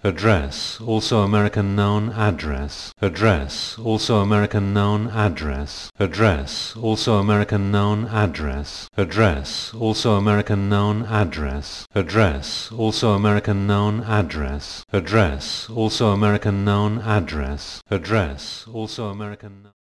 address, also American known address, address, also American known address, address, also American known address, address, also American known address, address, also American known address, address, also American known address, address, also American